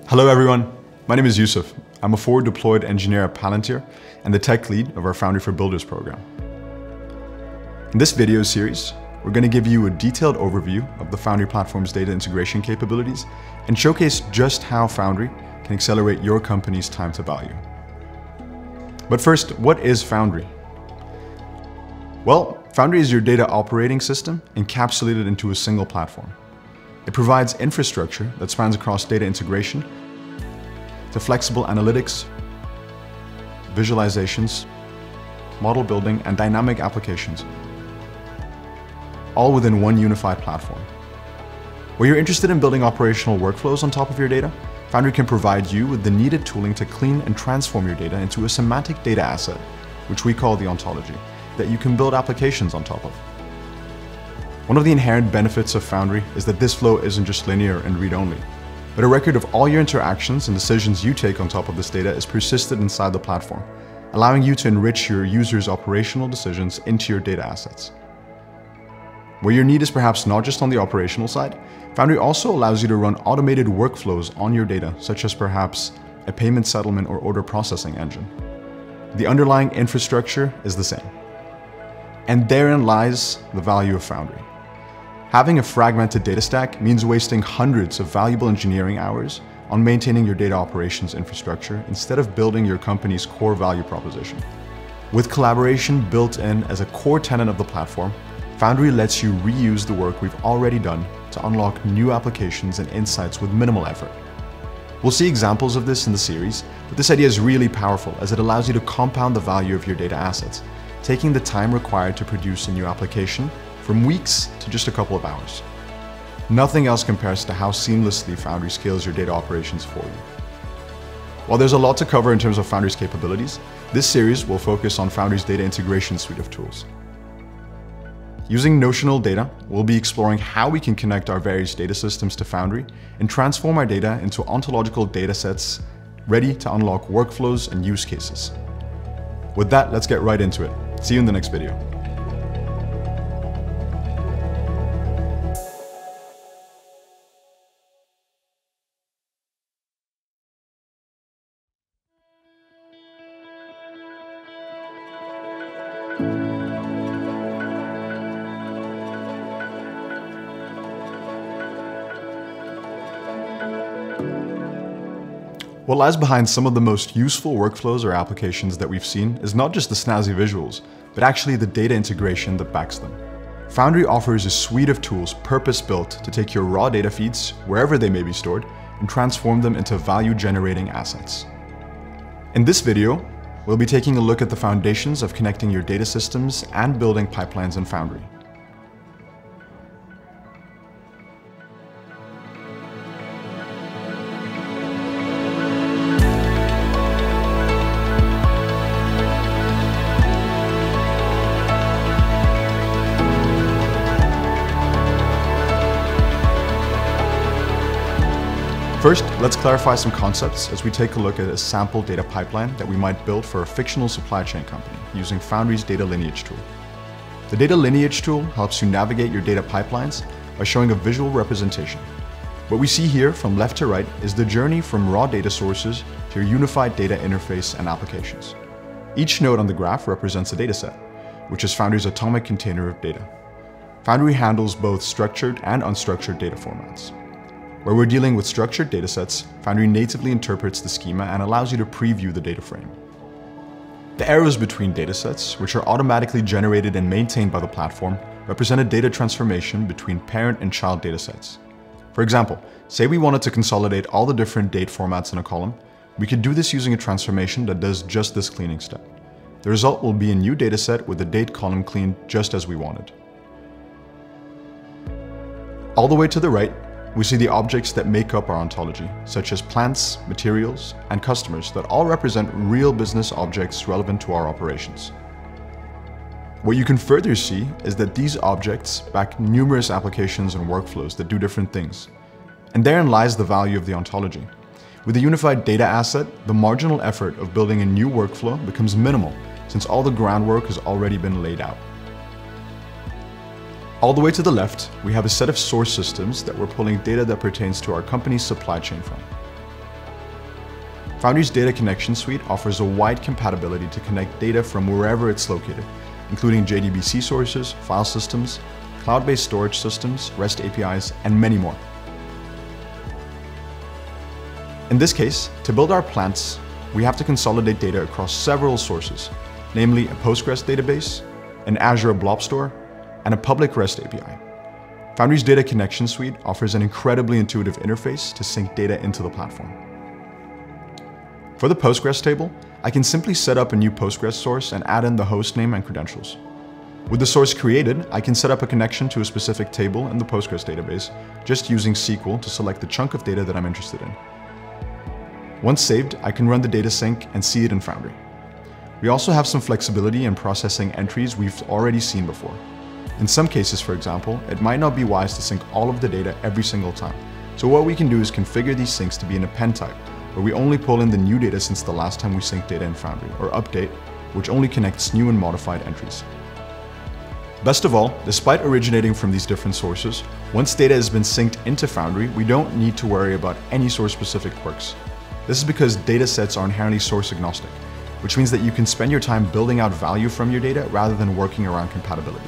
Hello everyone, my name is Yusuf. I'm a forward deployed engineer at Palantir and the tech lead of our Foundry for Builders program. In this video series, we're going to give you a detailed overview of the Foundry platform's data integration capabilities and showcase just how Foundry can accelerate your company's time to value. But first, what is Foundry? Well, Foundry is your data operating system encapsulated into a single platform. It provides infrastructure that spans across data integration to flexible analytics, visualizations, model building, and dynamic applications, all within one unified platform. Where you're interested in building operational workflows on top of your data, Foundry can provide you with the needed tooling to clean and transform your data into a semantic data asset, which we call the Ontology, that you can build applications on top of. One of the inherent benefits of Foundry is that this flow isn't just linear and read-only, but a record of all your interactions and decisions you take on top of this data is persisted inside the platform, allowing you to enrich your users' operational decisions into your data assets. Where your need is perhaps not just on the operational side, Foundry also allows you to run automated workflows on your data, such as perhaps a payment settlement or order processing engine. The underlying infrastructure is the same. And therein lies the value of Foundry. Having a fragmented data stack means wasting hundreds of valuable engineering hours on maintaining your data operations infrastructure instead of building your company's core value proposition. With collaboration built in as a core tenet of the platform, Foundry lets you reuse the work we've already done to unlock new applications and insights with minimal effort. We'll see examples of this in the series, but this idea is really powerful as it allows you to compound the value of your data assets, taking the time required to produce a new application from weeks to just a couple of hours. Nothing else compares to how seamlessly Foundry scales your data operations for you. While there's a lot to cover in terms of Foundry's capabilities, this series will focus on Foundry's data integration suite of tools. Using notional data, we'll be exploring how we can connect our various data systems to Foundry and transform our data into ontological data sets ready to unlock workflows and use cases. With that, let's get right into it. See you in the next video. What lies behind some of the most useful workflows or applications that we've seen is not just the snazzy visuals, but actually the data integration that backs them. Foundry offers a suite of tools purpose-built to take your raw data feeds, wherever they may be stored, and transform them into value-generating assets. In this video, we'll be taking a look at the foundations of connecting your data systems and building pipelines in Foundry. First, let's clarify some concepts as we take a look at a sample data pipeline that we might build for a fictional supply chain company using Foundry's data lineage tool. The data lineage tool helps you navigate your data pipelines by showing a visual representation. What we see here from left to right is the journey from raw data sources to your unified data interface and applications. Each node on the graph represents a dataset, which is Foundry's atomic container of data. Foundry handles both structured and unstructured data formats. Where we're dealing with structured datasets, Foundry natively interprets the schema and allows you to preview the data frame. The arrows between datasets, which are automatically generated and maintained by the platform, represent a data transformation between parent and child datasets. For example, say we wanted to consolidate all the different date formats in a column, we could do this using a transformation that does just this cleaning step. The result will be a new dataset with the date column cleaned just as we wanted. All the way to the right, we see the objects that make up our ontology, such as plants, materials, and customers that all represent real business objects relevant to our operations. What you can further see is that these objects back numerous applications and workflows that do different things. And therein lies the value of the ontology. With a unified data asset, the marginal effort of building a new workflow becomes minimal, since all the groundwork has already been laid out. All the way to the left, we have a set of source systems that we're pulling data that pertains to our company's supply chain from. Foundry's data connection suite offers a wide compatibility to connect data from wherever it's located, including JDBC sources, file systems, cloud-based storage systems, REST APIs, and many more. In this case, to build our plants, we have to consolidate data across several sources, namely a Postgres database, an Azure Blob Store, and a public REST API. Foundry's data connection suite offers an incredibly intuitive interface to sync data into the platform. For the Postgres table, I can simply set up a new Postgres source and add in the host name and credentials. With the source created, I can set up a connection to a specific table in the Postgres database, just using SQL to select the chunk of data that I'm interested in. Once saved, I can run the data sync and see it in Foundry. We also have some flexibility in processing entries we've already seen before. In some cases, for example, it might not be wise to sync all of the data every single time. So what we can do is configure these syncs to be in append type, where we only pull in the new data since the last time we synced data in Foundry, or update, which only connects new and modified entries. Best of all, despite originating from these different sources, once data has been synced into Foundry, we don't need to worry about any source-specific quirks. This is because datasets are inherently source agnostic, which means that you can spend your time building out value from your data rather than working around compatibility.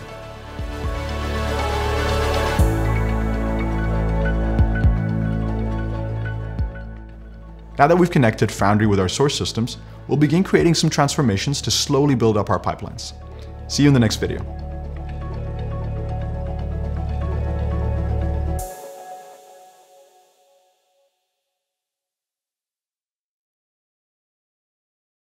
Now that we've connected Foundry with our source systems, we'll begin creating some transformations to slowly build up our pipelines. See you in the next video.